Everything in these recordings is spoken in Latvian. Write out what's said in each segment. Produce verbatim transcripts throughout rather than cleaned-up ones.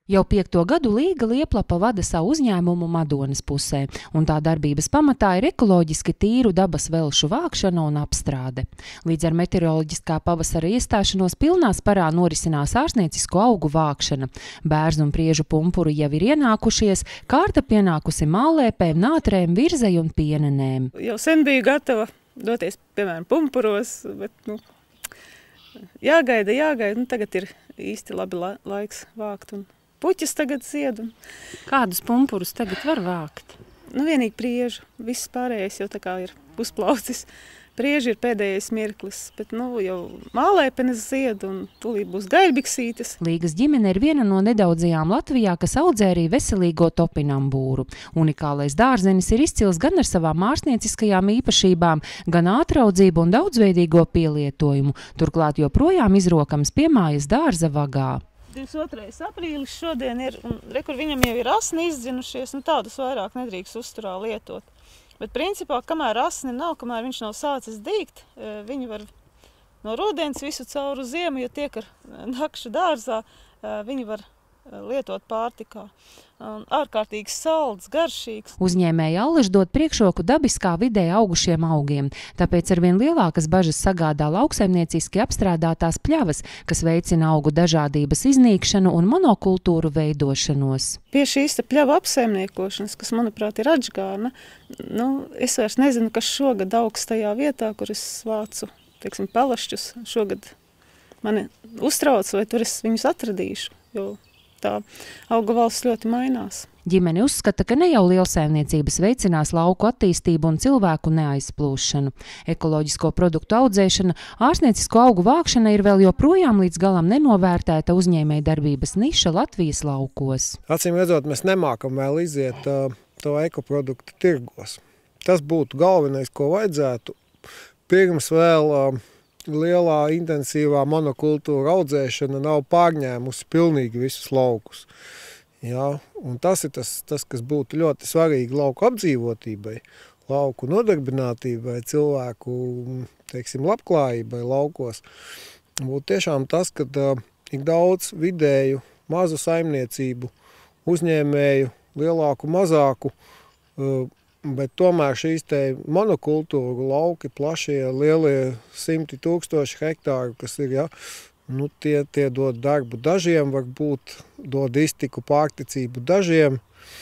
Jau piekto gadu Līga Lieplapa vada savu uzņēmumu Madonas pusē, un tā darbības pamatā ir ekoloģiski tīru dabas velšu vākšana un apstrāde. Līdz ar meteoroloģiskā pavasara iestāšanos pilnā sparā norisinās ārstniecisko augu vākšana. Bērzu un priežu pumpuri jau ir ienākušies, kārta pienākusi mālēpēm, nātrēm, virzei un pienenēm. Jau sen biju gatava doties, piemēram, pumpuros, bet, nu, jāgaida, jāgaida, nu, tagad ir īsti labi la laiks vākt un puķis tagad zied. Un... Kādus pumpurus tagad var vākt? Nu, vienīgi priežu. Viss pārējais jau tā kā ir pusplaucis. Prieži ir pēdējais mirklis, bet nu, jau mālēpenes zied un tūlīt būs gaļbiksītes. Līgas ģimene ir viena no nedaudzajām Latvijā, kas audzē arī veselīgo topinambūru. Unikālais dārzenis ir izcils gan ar savām ārstnieciskajām īpašībām, gan ātraudzību un daudzveidīgo pielietojumu. Turklāt joprojām izrokams pie mājas dārza vagā. divdesmit otrais aprīlis šodien ir, un re, kur viņam jau ir asni izdzinušies, nu tādus vairāk nedrīkst uzturā lietot. Bet principā, kamēr asni nav, kamēr viņš nav sācis dīgt, viņi var no rudens visu cauru ziemu, ja tiek ar nakšu dārzā, viņi var lietot pārtikā. Ārkārtīgi salds, garšīgs. Uzņēmēji allaž dod priekšroku dabiskā vidē augušiem augiem, tāpēc arvien lielākas bažas sagādā lauksaimnieciski apstrādātās pļavas, kas veicina augu dažādības iznīkšanu un monokultūru veidošanos. Pie šīs pļava apsaimniekošanas, kas, manuprāt, ir atžgārna, nu, es vairs nezinu, kas šogad augs tajā vietā, kur es vācu, teiksim, palašķus. Šogad mani uztrauc, vai tur es viņus atradīšu, jo tā auga valsts ļoti mainās. Ģimene uzskata, ka ne jau lielsaimniecības veicinās lauku attīstību un cilvēku neaizplūšanu. Ekoloģisko produktu audzēšana, ārstniecisko augu vākšana ir vēl joprojām līdz galam nenovērtēta uzņēmēja darbības niša Latvijas laukos. Acīm redzot, mēs nemākam vēl iziet uh, to ekoproduktu tirgos. Tas būtu galvenais, ko vajadzētu. Pirms vēl uh, lielā intensīvā monokultūra audzēšana nav pārņēmusi pilnīgi visus laukus. Ja? Un tas ir tas, tas, kas būtu ļoti svarīgi lauku apdzīvotībai, lauku nodarbinātībai, cilvēku, teiksim, labklājībai laukos. Būtu tiešām tas, ka uh, ir daudz vidēju, mazu saimniecību, uzņēmēju, lielāku, mazāku, uh, bet tomēr šīs te monokultūru lauki, plašie, lielie simti tūkstoši hektāru, kas ir, ja, nu tie, tie dod darbu dažiem, varbūt dod iztiku pārticību dažiem.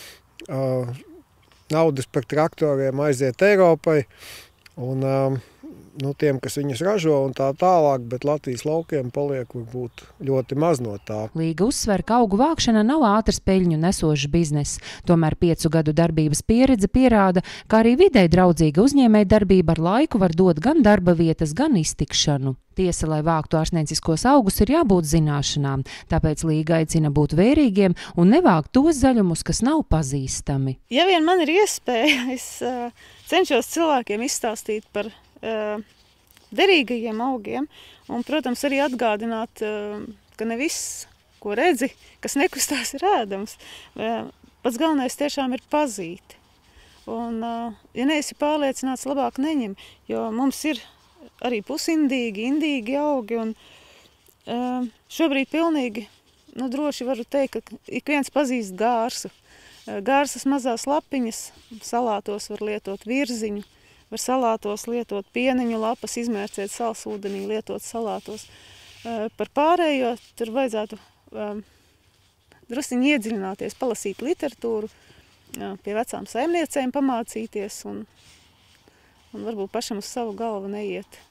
Uh, naudas par traktoriem aiziet Eiropai un uh, nu, tiem, kas viņus ražo un tā tālāk, bet Latvijas laukiem paliek varbūt ļoti maz no tā. Līga uzsver, ka augu vākšana nav ātrs peļņu nesošs bizness. Tomēr piecu gadu darbības pieredze pierāda, ka arī videi draudzīga uzņēmēja darbība ar laiku var dot gan darba vietas, gan iztikšanu. Tiesa, lai vāktu ārstnieciskos augus, ir jābūt zināšanām, tāpēc Līga aicina būt vērīgiem un nevākt tos zaļumus, kas nav pazīstami. Ja vien man ir iespēja, es uh, cenšos cilvēkiem izstāstīt par uh, derīgajiem augiem un, protams, arī atgādināt, uh, ka ne viss, ko redzi, kas nekustās, ir ēdams. Uh, pats galvenais tiešām ir pazīt. Un, uh, ja neesi pārliecināts, labāk neņem, jo mums ir arī pusindīgi, indīgi augi, un uh, šobrīd pilnīgi, nu, droši varu teikt, ka ik viens pazīst gārsu. Uh, gārsas mazās lapiņas, salātos var lietot virziņu, var salātos lietot pieniņu lapas, izmērcēt sals ūdenī, lietot salātos. Uh, par pārējo tur vajadzētu uh, drusciņi iedziļināties, palasīt literatūru, uh, pie vecām saimniecēm pamācīties un un varbūt pašam uz savu galvu neiet.